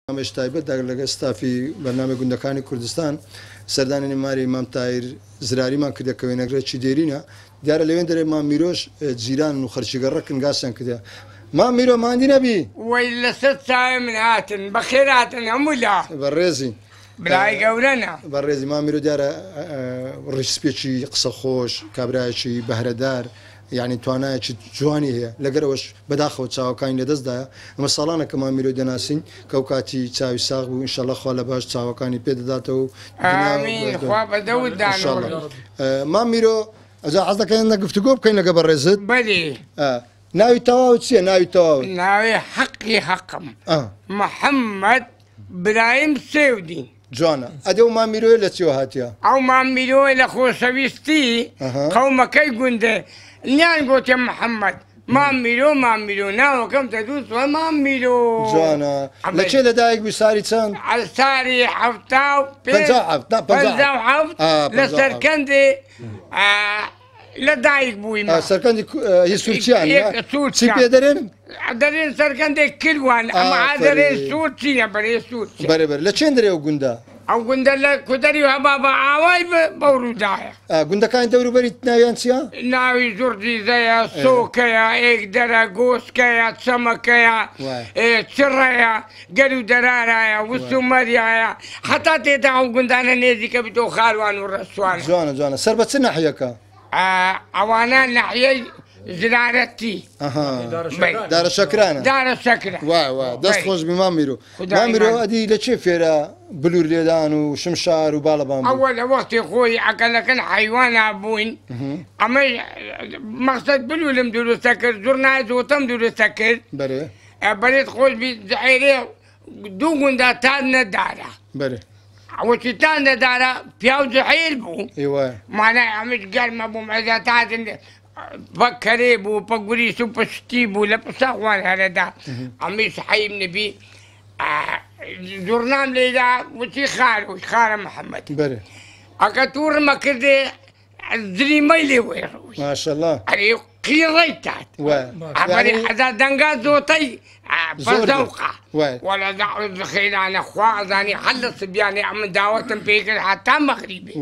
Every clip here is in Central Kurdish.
مش تایبەت لەگە ستافی بەرنامە گوندەکانی کوردستان سەردانی ماری مام تایر زراریمان کردە کە وێنەگرێکی دێرینە دیارە لەوێن دەرێ مام میرۆش جیران و خەرچیگەڕەکن گاسیان کردە مام میرۆ ماندی نەبی وەی لەسەر چاوێ من هاتن بەخێر هاتن هەموو لا بەڕێزی برای گەورەنە بەڕێزی مام میرۆ دیارە ڕیسپێکی قسە خۆش کابرایەکی بەهرەدار یعنی توانایەکی جوانی هەیە لەگەرەوەش بەداخەوە چاوەکانی لەدەستدایە ئەمە ساڵانە کە مام میرۆ دەناسین کە ئەو کاتی چاوی ساغ بوو ئینشەڵڵا خوا لە باش چاوەکانی پێدەداتەوە ئامین خوا بەدەوت دانەوە مام میرۆ ئەجا حەز دەکەین گفتوگۆ بکەین لەگە بەڕێزت بەڵێ ناوی تەواو چییە ناوی تەواو ناوی حەقی حەقم محەممەد برایم سێودین جوانە ئەدە و مام میرۆی لە چیوە هاتیە ئەو مام میرۆی لە خۆشەویستی قەومەکەی گوندێ نیان گوتێ محەممەد مام میرۆ ناوەکەم دەدووسوە مام میرۆ جوانە لەکێ لەدایک بووی ساری چەند ساری حەفتا و لە سەرکەندێ لەدایک بووی سەرکەندی هیسوورچیان چی پێ دەرێن دەرێن سەرکەندێک کردوان ئەمە دەرێن سوور چیە بەرێ سوور بەرەبەر لە چێن دەرێ و گوندە ئەو گوندە لە کودەری هەبا بە ئاوای بەوروودایە گوندەکانی دەوروبەری ناویان چیە؟ ناوی زوردیزەیە سۆکەیە ئێکدەرە گۆسکەیە چەمەکەیە چڕەیە گەر و دەرارایە وسومەریایە حتا تێدا ئەو گوندانە نێزیکە بتۆ خاروان و ڕەسوان جوانە سەر بە چ ناحیەکە؟ ئەوانە ناحیەی زرارەتی دارە شەکرانە دارە شەکرە دەست خۆش بی مام میرۆ مام میرۆ ئەدی لە چێ فێرە بلور لێدان و شمشار و باڵەبان ئەوە لە وەختی خۆی عەقەلەکەن حەیوانە بووین ئەمە مەقسەد بلولم دروستە کرد زۆر نایزۆتەم دروستە کرد بەرێت خۆش بی زعیرێ دوو گوندا تان نەدارە ئەوەی تان نەدارە پیاو جەحیل بوو مانای ئەمەش گەرمە بوو مەزەتاتن بەکەرێ بوو پەگوریس و پشتی بوو لە پسەخوان هەرەدا ئەمیش حەیم نەبی زۆرنام لێدا وتی خارە محەممەد ئەکە تووڕمە کردێ زریمەی لێ وێڕووی ماشەڵڵا ئەرێ قیڕەی تات ئەبەری حەزا دەنگا زۆتەی بەزەوقە وەلە خێرانە خوا ئەزانی هەر لە سبیانێ ئەمە داوەتم پێ کرد هەتا مەغریبێ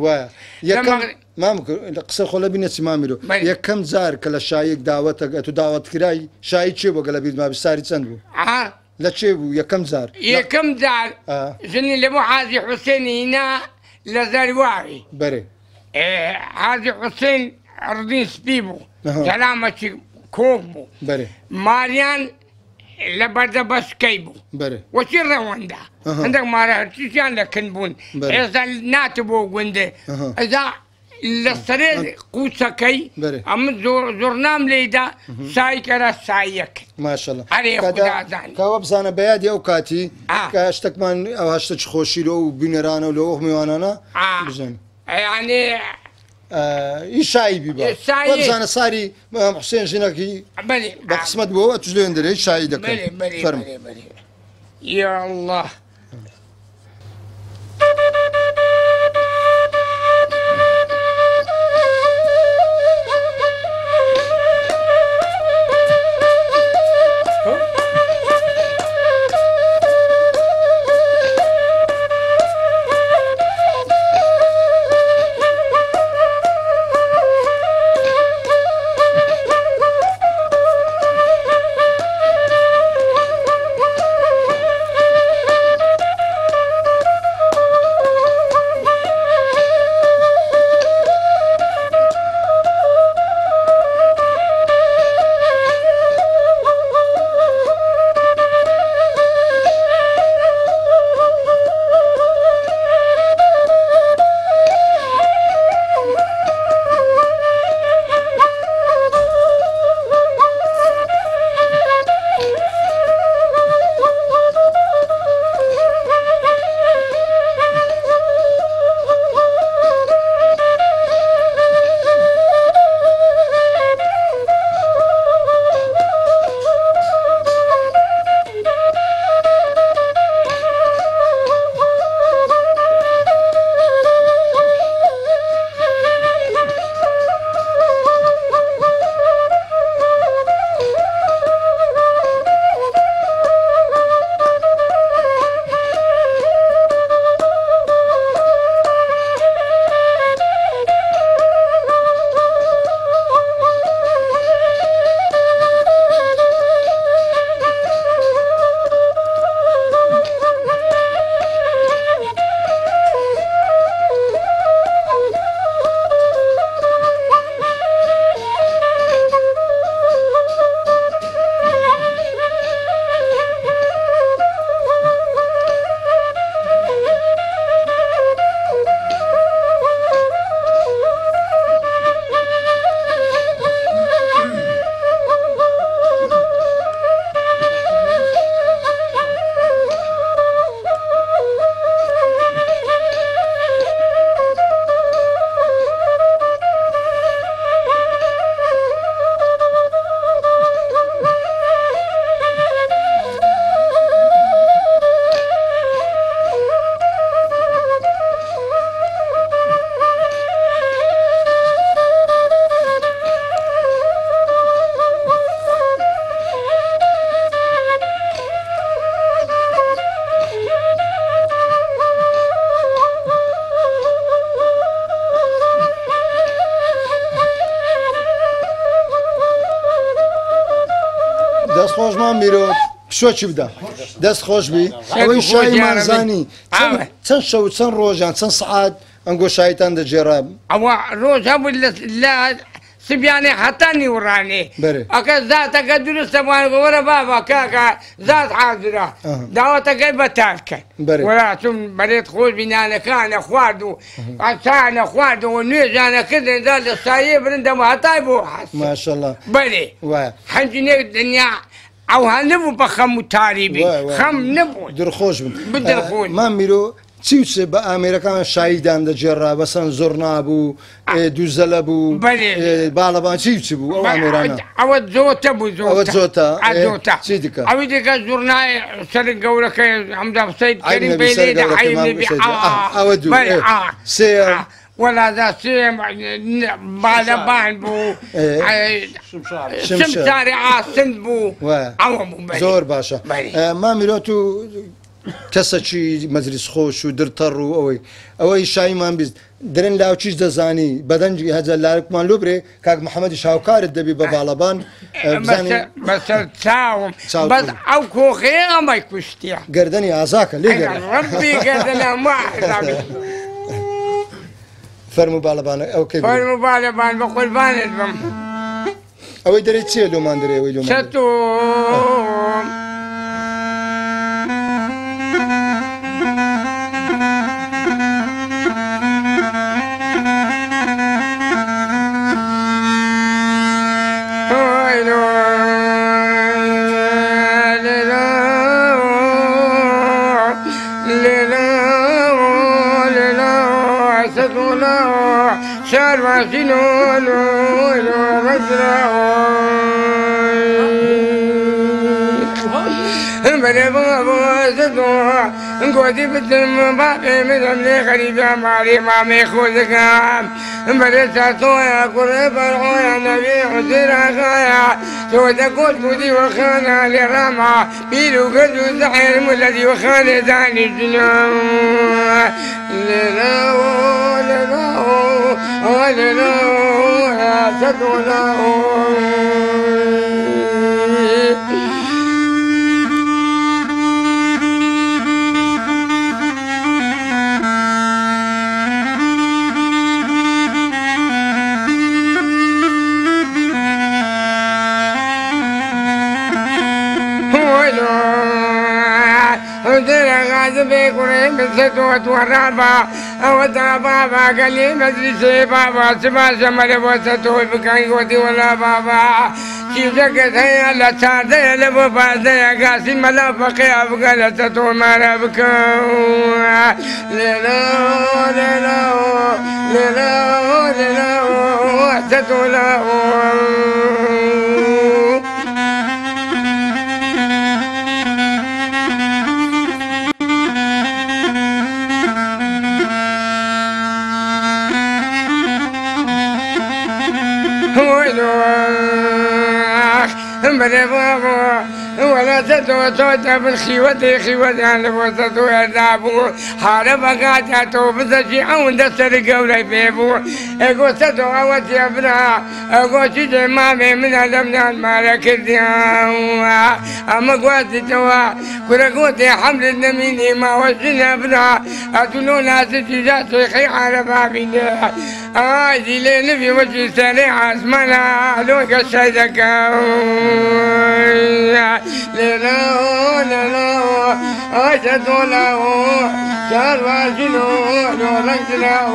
قسە خۆلە بینە چی مام میرۆ یەکەم جار کە لە شایەک داوەتە تو داوەتکرای شایی چێ بۆ گەلە بیرما ساری چەند بوو لە چێ بوو یەکەم جار ژنی لەبوو حاجی حوسێنی هینا لە زەریواری بەرێ حاجی حوسێن ڕدین سپی بوو سەلامەتی کۆک بوو ماریان لە بەردە بەسکەی بوو وەچی ڕەوەندا هەندێک مارە هەرچیشیان لە کن بوون ئێستا ناتە بۆ گوندێ ئەزا لە سەرێ قوچەکەی ئەمە زۆرنام لێدا سای کەرە سایەک ماشەڵڵا کاوە بزانە بەیادی ئەو کاتی کە شتێکمان ئەو هەشتە چ خۆشیرۆ و بینەرانە و لە ئەو میوانانە بژێن یعنی ئی شایی بیبە بزانە ساری حوسێن ژنەکەی بە قسمەت بۆەوە توش لێن دەرێ شایی دەکەن فەرمو یا الله ماميرو شو تبدا دست خوش بي او شاي مانزاني تن شو تن روجان تن ساعات انقو شايتان دجراب او روج ابو لا سبياني حتاني وراني اكا ذاتك درست ابوان ورا بابا كاكا ذات حاضره دعوتك بتاكل ولا ثم بريت خوش بينا كان اخوادو عشان اخوادو ونيجانا كذا ذا الصايب عندما طيبوا ما شاء الله بلي حنجي الدنيا او هنبو بخم تاريبي خم نبو درخوش بدرخوش ما ميرو تيوتس بأمريكا شايدان دجرا بسن زرنا بو دوزلا بو بالبان تيوتس بو او اميرانا او زوتا بو زوتا سيدك او ديك زرنا سرق قولك حمد سيد كريم بيلي حي اودو سير ولا ذا سيم بالبان بو شمشاري عاصن بو زور باشا ما ميروتو کەسێکی مەجلیس خۆش و درتەڕ و ئەوەی شایمان بیست درێن لاو چیش دەزانی بەدەنجی هەجە لارکمان لۆ برێ کاک محەممەدی شاوکارت دەبی بە باڵەبان بەسەر چاوم بەس ئەو کۆخەیە ئەمەی کوشتیە گەردەنی ئازاکە لێ فەرموو باڵەبانە ئەوکەی فەرموو باڵەبان بە قوربانت بم ئەوەی دەرێت چییە لۆمان دەرێ ئەوەی لۆمان شهر واسنون نقودي بدم باقي من لي خليفة مالي مامي خوزكام بريت صويا قريب العويا نبي حسين خايا سودا قلت مدي وخانا لرامع بيلو قدو زحير الذي وخانا داني الجنام للاو للاو للاو يا سدولاو بيقولي بسدوت ورابا أودا بابا قال لي مجلسي بابا سما شمال بوسطوي بكاي ودي ولا بابا شيزك هيا لا تاده لبو بازه قاسم لا بقي أبقى لا تتو مارا بكا ليلو ليلو ليلو ليلو تتو لا ولا تدو توتا بالخيوتي خيوتي على وسطو يدابو حارب قاتاتو بزجي عون دستر قولي بيبو اقو تدو اوتي ابنا اقو تجي مامي من الامنا المالك الدياو اما قواتي توا كرا قوتي حمل النميني ما وزنا ابنا اتنو ناس تجاسي خي على بابي دي ليلي في وجه سريع اسمنا لوك الشيدك ليلو ليلو أشهدوا له شهر وجنون ورجله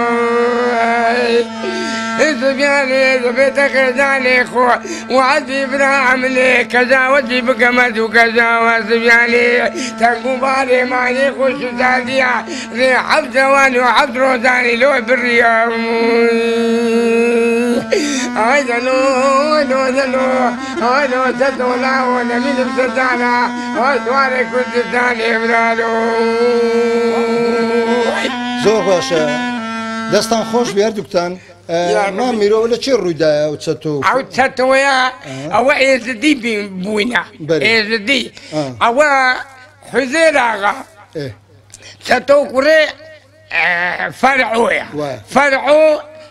سبياني زبيتك زاني خو وعدي براعم لي كذا ودي بكمد وكذا وسبياني تنقو بالي ماني خوش زادية زي حب زواني وحب روزاني لو بالريام هايدلو هايدلو هايدلو تدولا ونمين بسدانا واسواري كنت ثاني برالو زور باشا دستان خوش بيردوكتان ما ميرو ولا شي الردا او تساتو او تساتو يا او ازدي بوينا ازدي او حزيراغا تساتو كوري فرعو فرعو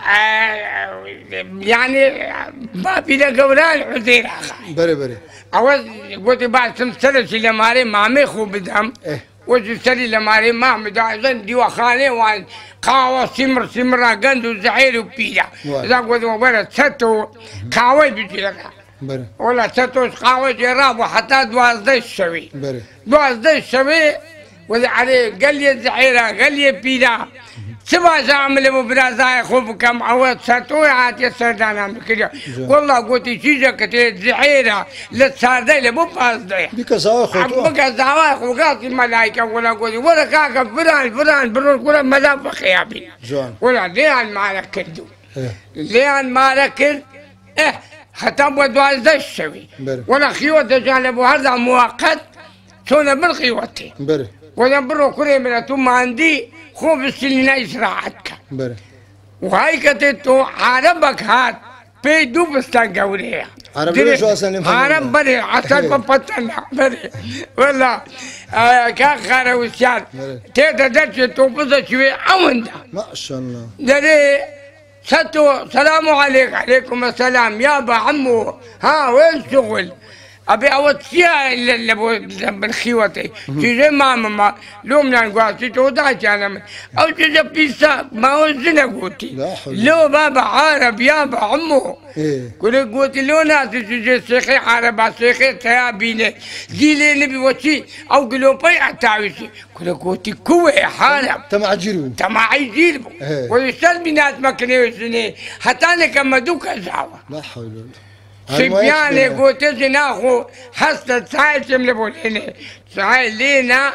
يعني ما في قولان عذير بري أول قلت بعد سمسلة لماري مامي خو بدم وجسري لماري مامي داعزن ديوا خاني وان قاوة سمرة قندو زعير وبيلا إذا قلت وبرا ستو قاوة بجيلك ولا ستو قاوة جراب وحتى دوازدي الشوي دوازدي الشوي وذي عليه قال لي الزعيرة قال لي بيلا سبا زعمل مبرازاي خوف كم عوض ستوي عاتي سردانا مكريا والله قلت شيجا كتير زعيرة للساردي لبو باصدي بكزاوي خوتو بكزاوي خوكاتي الملايكة ولا قلت ولا كاكا فران برون كلا مذاب خيابي ولا ليان ما ركردو ليان ما ركرد حتى بدوازدي الشوي ولا خيوة جانبو هذا مؤقت سونا بالخيوتي ولا برو كري من ثم عندي خوف السنين إسراعتك وهاي كتتو عربك هات في دوبستان قوليها عربي شو أصلا عرب بري عسل بفتنا بري ولا كان خارا وسيار تيتا درش توبزة شوي عوندا ما شاء الله دري ستو سلام عليكم السلام يابا عمو ها وين شغل أبي أود فيها إلا بالخيوتي تيجي ماما لومنا نقاسي توداش أنا أو تيجي بيسا ما هو زنا قوتي لو بابا عرب يابا عمو كل قوتي لو ناس تيجي سيخي عرب سيخي تيابيني جيلي نبي وشي أو قلو بي أتاوشي كل قوتي كوي حالب تمعجيرو ويسال بناس مكني وسني حتى أنا كما دوكا زاوة لا حول ولا سبياني قلت ناخو حصل ساعة شمل بوليني ساعة لينا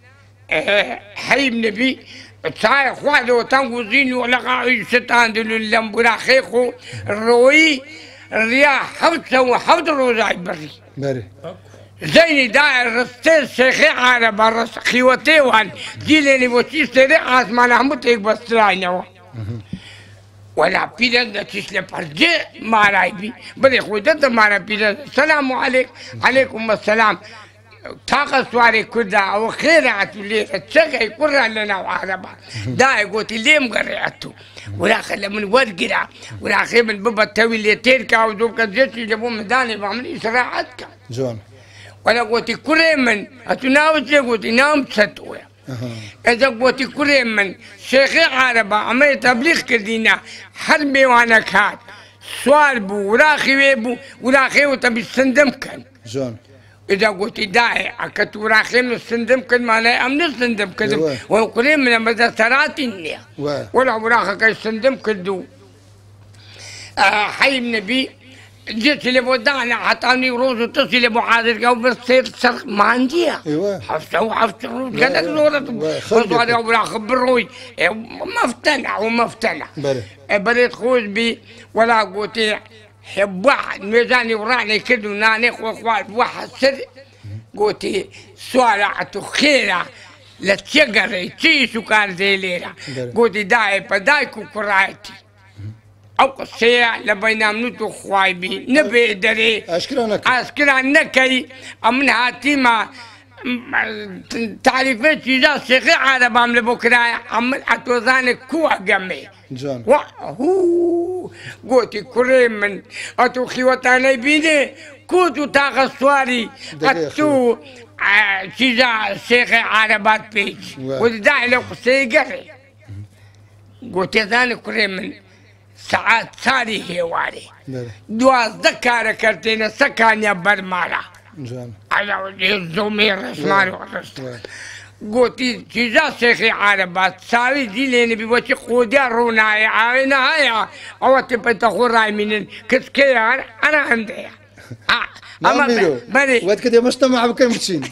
حيب نبي ساعة خوالو تنقوزين ولقاء الشيطان دلو اللمبرا خيخو روي الرياح حفظة وحفظ روزاي بري زيني داير رستين شيخي عرب الرس خيوتي وان جيليني بوشي سيري عاسمان حموتيك بستراينوا ولا بيلا تسلم فرجع ما رايبي بدي خويتك ما بيلا السلام عليكم السلام طاقة سواري كذا أو خير عتولي تشجع يقرأ لنا وعربا دا يقول لي مقرأتو ولا خلى من ورقة ولا خير من بابا توي اللي تيركا ودوك الجيش اللي بو مداني بعمل إسراعتك جون ولا قلت كل من أتناوش قلت نام ستوي إذا قلت كل من شيخ عربة عمل تبليغ كدينا حربي وانا كات سؤال بو ولا خي وتبي سندم كان جون إذا قلت داعي أكت وراخي من السندم كان معناه أمن السندم كذب وكل من المدرسات النية ولا وراخك السندم كدو حي النبي جيت اللي ودعنا عطاني روز وتصل ابو عادل قال بتصير سرق ما عندي حفظه قال لك نورة خذوا على ابو خبروي ما افتنع بريت خوز بي ولا قوتي حب واحد ميزاني وراني كدو ناني واخوات واحد سر قوتي سوالعته خيره لا تشقري تشيسو كان زي ليله قوتي داي بدايكو كرايتي أو قصية لبينا منوتو خوايبي نبي دري أشكرا نكي أمن هاتيما تعرفين شيزا سيخي عرب عمل بكراي عمل أتوزاني كوة قمي جان وهو قوتي كريم من أتو خيوتاني بيني كوتو تاغ السواري أتو شيزا سيخي عربات بيش وداعي لو قصية قري قوتي ذاني كريم من ساعات ساري هيواري دواز دكارة كرتين سكانيا برمارا على وجه الزمير اسماري ورسل قوتي جيزا سيخي عربات ساوي جيلين بيوشي قوديا روناي عاينا هيا اواتي بتاخو راي منين كسكي انا عندي اما بري وقت كده مجتمع بكل متشين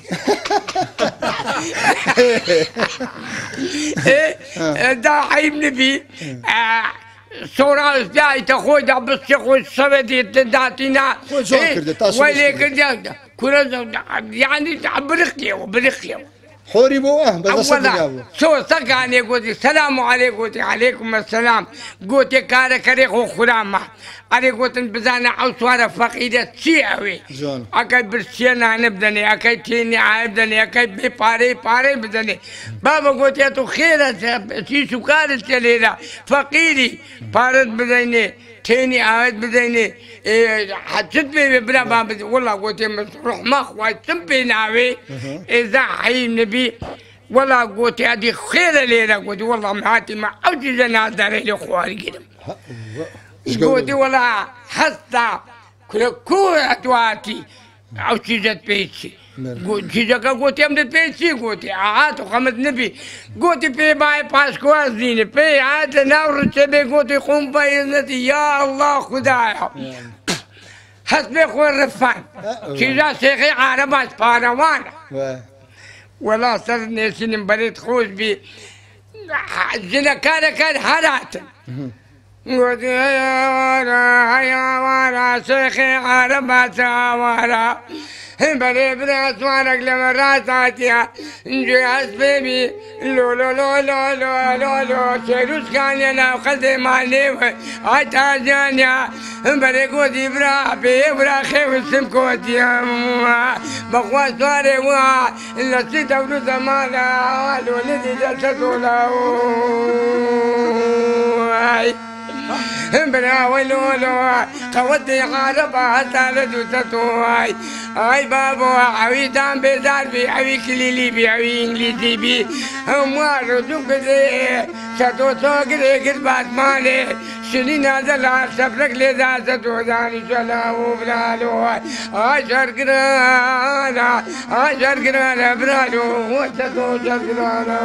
دا حيب نبي سورة جاي تخوي دا بس تخوي الصبدي تداتينا ولكن كل يعني برقية حوري بو بس اولا شو سكاني قلت السلام عليكم قلت عليكم السلام قلت كاره كري خو خرامه أنا قلت بزانا عوسوارة فقيدة شيء أكيد برسينا نبدني أكيد تيني عابدني أكيد باري بدني بابا قلت يا تو خيرة شي سكارة تليلا فقيري بارد بدني تيني عابد بدني حسيت بي بلا بابا والله قلت روح ما خوات سمبي ناوي إذا حي النبي والله قلت هذه خيرة ليلة قلت والله معاتي ما أوجي جنازة ليلة خواري قدم قلت والله حتى كل أدواتي أو شيء بيتي قلت شيء قلت يمد بيتي قلت عاد وخمس نبي قلت في باي باسكواز ديني في عاد نور سبي قلت قوم بينتي يا الله خدايا حسبي خو الرفان شيء شيخي عربات باروانا ولا صرني سنين بريد خوش بي جنا كان حالات قلت يا ورا شيخي عربات ورا بري براس وارك لما راساتيا نجي حسبي لو لو لو لو لو لو لو شيروس كان ينا وخذي مالي عتا جانيا بري قوتي برا برا خيو سمكوتي بقوا سواري وا إلا سيتا ولو زمانا الولدي جلسة ولاو برا ولولو قوتي عربة سالدو تتوي اي بابو عوي دام بيزار بي عوي كليلي بي عوي انجليزي بي هموارو دوكدي ستو سوكري كربات مالي شني نازل سفرك لذا ستو داني شلاو برالو عشر قرانا برالو ستو شرقرانا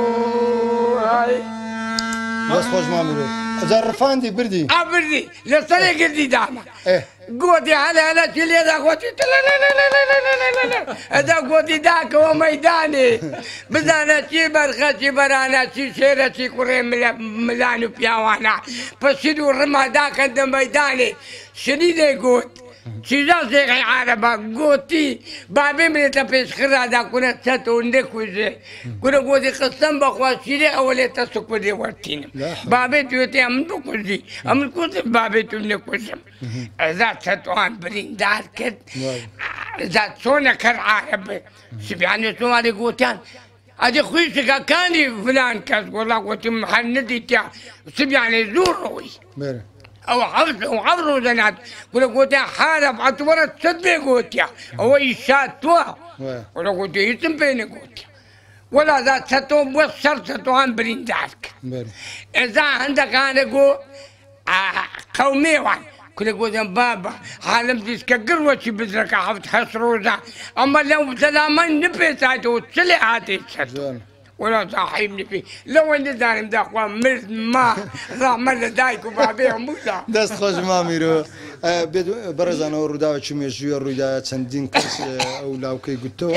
بس خوش ما ملو زرفان دي بردي بردي لسنة قردي داما قوتي هلا تلي هذا قوتي لا هذا قوتي ذاك هو ميداني بدانا شي برخة شي برانا شي شيرة شي كوري ملانو بياوانا بسيدو الرما ذاك عند ميداني شديد قوت شيزا شيخي عربا قوتي بابي من تبيش خرا دا كنا ستو ندكوزي كنا قوتي قسم بخوا شيري أولي تسوك بدي ورتين بابي تيوتي أمن بكوزي أمن كوزي بابي تندكوزم إذا ستو عن برين دار كد إذا سونا كر عربي سبياني سوالي قوتيان أدي خويشك كاني فلان كاس والله قوتي محندي تيا سبياني زور روي أو عبرو زنات ولا قلت حارب عطورة صدق قلت أو إيشات توا ولا قلت يتم بين قلت ولا ذات ستو وصل ستو عن برين ذاك إذا عندك أنا قو قومي وان كل قلت بابا حالم تسك قروة بدرك حفت حسروزا أما لو سلامين نبي ساعته تسلي عاتي تسلي ولا صاحبني فيه لو انت دارم داخوا مرد ما راح مرد دايكو بابي موسى دست خوش ما ميرو برزان او رودا چمی جوی رودا چندین کس او لاوکی گتو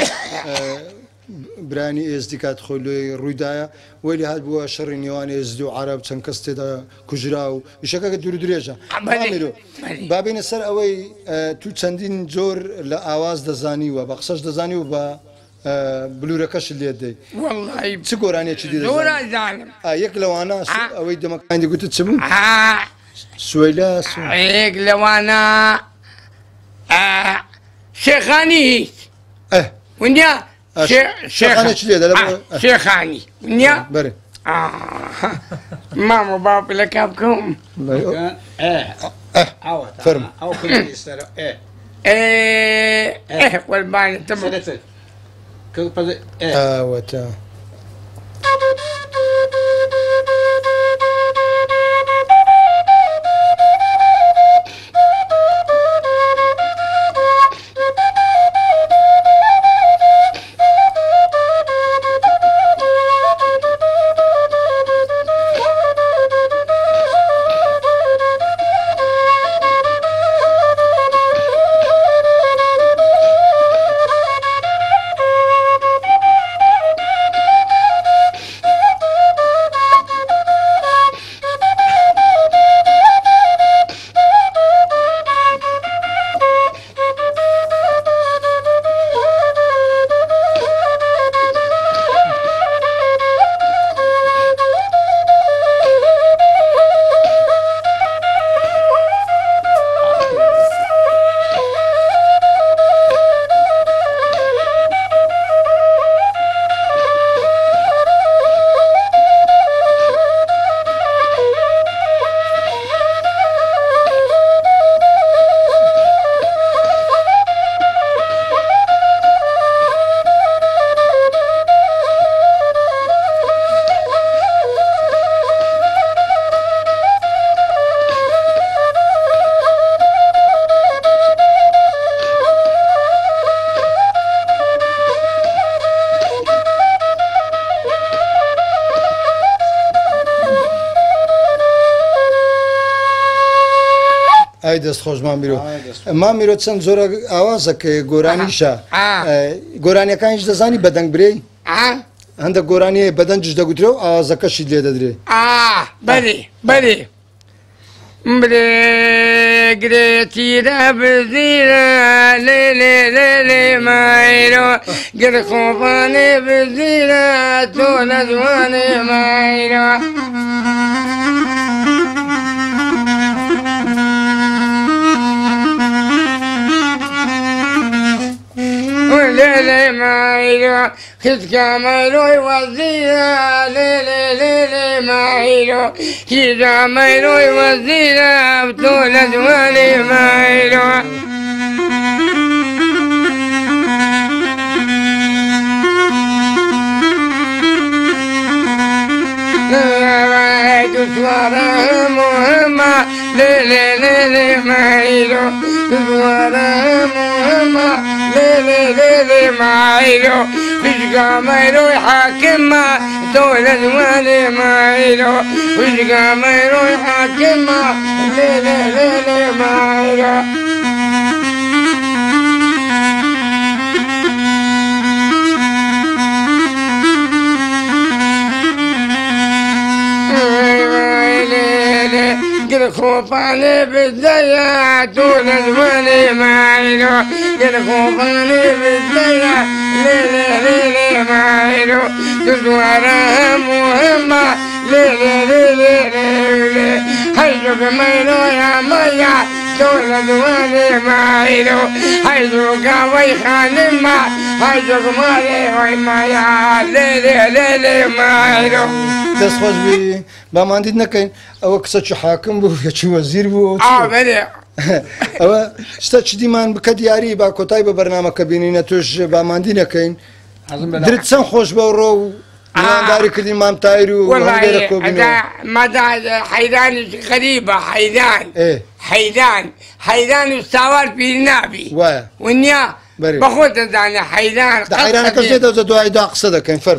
براني ازدكات خلوي رودا ويلي هاد بوا شر نيوان ازدو عرب تنكست دا كجراو يشكا دور دريجا ماميرو بابين السر اوي تو چندين جور لاواز دزاني و بخصش دزاني و با بلوركش اللي يدي والله تسكوراني تشديد دورا زعلم ياك لو انا اوي دمك عندي قلت تسمو سويلا ياك لو انا شيخاني ونيا شيخاني تشديد شيخاني ونيا بري ماما بابا لك ابكم فرم او كل يستر والبان تبع وتا ئای دەست خۆش مامیرۆ مامیرۆ چەند جۆرە ئاوازەکە گۆرانیشە گۆرانیەکانیش دەزانی بەدەنگ برێ هەندێک گۆرانی بەدەنجش دەگوترێ و ئاوازەکەشی لێ دەدرێ بەێ بەێ برێگرێتیرە بزیرە لێ لێ لێ لێ مایرۆ گرخۆپانێ بزیرە تۆ لە جوانێ مایرۆ ليلي مايلو خذكا مايلو يوزينا ليلي ليلي مايلو كذا مايلو يوزينا بطول دوالي مايلو سوارة مهمة ليلي ليلي مايلو سوارة مهمة ليلي ليلي مايلو وشقا مايلو يحاكمها طول الوالي مايلو وشقا مايلو يحاكمها ليلي ليلي مايلو خوفاني بالدنيا طول الولي مايلو خوفاني بالدنيا ليلي ليلي مايلو تزورها مهمة ليلي ليلي ليلي هيجوك مايلو يا ميا طول الولي مايلو هيجوك ويخانما هيجوك مالي ويمايا ليلي ليلي مايلو دەست خۆش بی باماندید نەکەین ئەوە کچەکی حاکم بوو یەکی وەزیر بوو ئەوە شتە چ دیمان بکە دیاری با کۆتای بە بەرنامەکە بینینە توش باماندی نەکەین درت چەند خۆش بە ڕۆ و داری کردین مام تایر و مەدا حەیدانی غەریبە حەیدان و ساوار پیر نابی وایە ونیا بەخۆت دەزانە حەیدانەکەش دێتەوە دوای دا قسە دەکەین فەرمو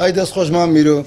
ئەی دەستخۆشمان میرۆ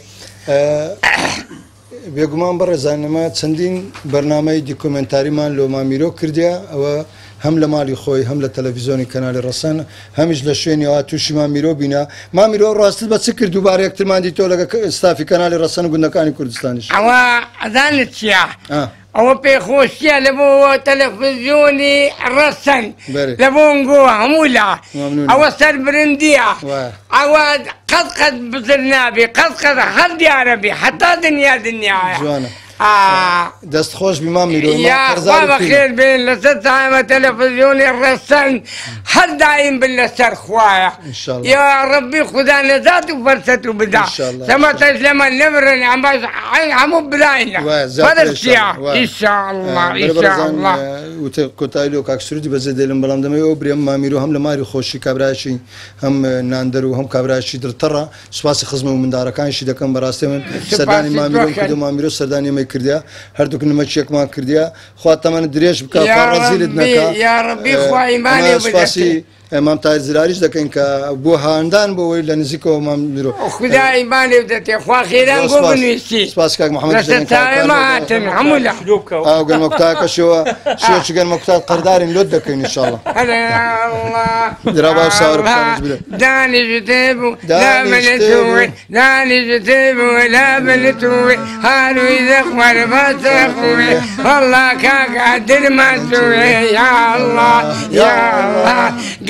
بێگومان بەڕێزانەمە چەندین بەرنامەی دیکۆمنتاریمان لۆ مامیرۆ کردیا ئەوە هەم لە ماڵی خۆی هەم لە تەلەڤیزۆنی کەنالی ڕەسەن هەمیش لە شوێنیەوە تووشی مامیرۆ بینە مامیرۆ ڕاستت بە چ کرد دووبارە یەکترمان دیتۆ لەگە ستافی کەنالی ڕەسەن و گوندەکانی کوردستانیش ئەوە ئەزانت چییە؟ ئەوە پێخۆشیە لە بۆ تەلەڤیزیۆنی ڕەسەن لە بۆنگۆ هەموو لا ئەوە سەربرندیە ئەوە قەت بزر نابێ قەت هەر دیارە بێ حتا دنیایە دەستخۆش بیمان میرۆ بەخێر بێن لەسەر تایمە تەلەڤیزیۆنی ڕەسەن هەر دایم بن لەسەر خوایە یا ڕەبی خوددا نەجات و فەرسەت و بدا سەمەتەش لەمە نەبرن ئەمەش هەموو براینە بەدەستیە ئیشاءالله کۆتایی لۆ کاکسرودی بەجێ دێڵم بەڵام دەمەوێت برێم مامیرۆ هەم لە ماری خۆشی کابرایشی هەم ناندەر و هەم کابرایشی درتەڕە سوپاسی خزمە و مندارەکانشی دەکەم بەڕاستی من سەردانی مامیرۆ کرد و مامیرۆ سەردانی مەی کردیا هەردووک نمەچێکمان کردیا خوا تەمەنە درێژ بکە ڕەزیلت نەکە سوپاسی مام تایر زراریش دەکەین کە بۆ هاندان بۆەوەی لە نزیکەوە مام میرۆ خدا ئیمانێ بدەتێ خوا خێران بۆ بنویستی سپاس کاک محەممەد هاتن هەموو لە گەرمەکتاکەشەوە شێکی گەرمەکتات قەردارین لۆت دەکەین ئینشاڵڵا درابا ساور دانیش تێبوو لا منتوێ دانیش تێبوو لا منتوێ هەروی دەخوەر بەتەخوێ وەڵڵا کاکە درمان توێ یا الله یا الله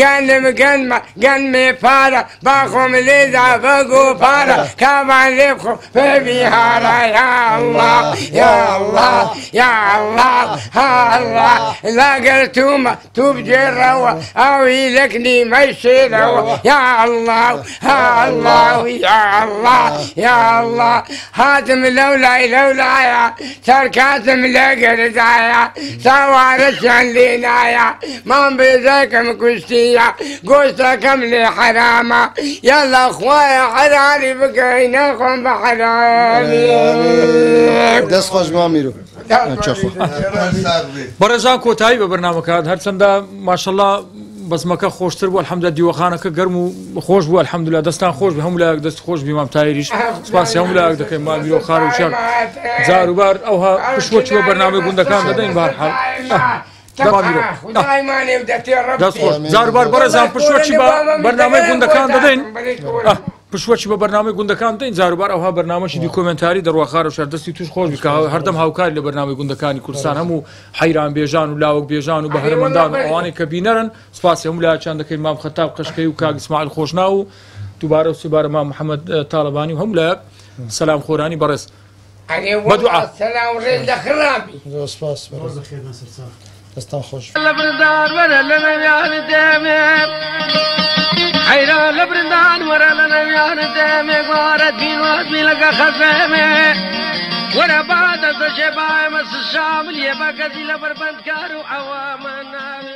گەنمێ پارە باخۆم لێدا بەگۆ پارە کامان لێ بخۆ پێبیهارە یا الله یا الله یا الله ها الله لاگەر تومە تو بجێڕەوە ئەوی لەکنی مەشێرەوە یا الله ها الله یا الله یا الله هاتم لەولایە سەرکاتم لەگەردایە ساوارەشان لێنایە مام بێزەکەم کوشتی گۆشتەکەم لێ حرامە یاڵا خوایە حەراری بکەی نەخۆم بە حەرامی دەستخۆش مامیرۆ بەڕێزان کۆتایی بە بەرنامەکان هەرچەندە ماشەڵڵا بەزمەکە خۆشتر بوو الحەمدە دیوەخانەکە گەرم و خۆش بوو الحەمدوللا دەستان خۆش بە هەموو لایەک دەست خۆش بیمام تایریش سپاسی هەموو لایەک دەکەین مامیرۆ خار و شار جاروبار ئەوها پشوەچی بە بەرنامەی گوندەکان دەدەین بەهەرحاڵ جاروبار بەڕێزان پشوەچی بە بەرنامەی گوندەکان دەدەین پشوەچی بە بەرنامەی گوندەکان دەین جاروبار ئەوها بەرنامەشی دیکۆمنتاری دەڕواخار و شاردەستی توش خۆش بکە هەردەم هاوکاری لە بەرنامەی گوندەکانی کوردستان هەموو حەیران بێژان و لاوەک بێژان و بەهرەمەندان و ئەوانەی کە بینەرن سپاسی هەموو لایەکیان دەکەین مام خەتاب قەشقەی و کاک ئیسماعیل خۆشنا و دووبارە و سێبارە مام محەممەد تاڵەبانی و هەموو لایەک سەلام خۆرانی بەڕێز بەدوعا سەلام ڕێز دەخڕابی دەستان خۆش لە بردان وەرە لە نەویانە دێمێ حەیران لە بردان وەرە لە نەویانە دێمێ گوارە دینوەزمی لەگە خەزێمێ وەرە بادە دەژێ باەمە سشامل یێ بە گەزی لە بەربەندکار و ئەوە من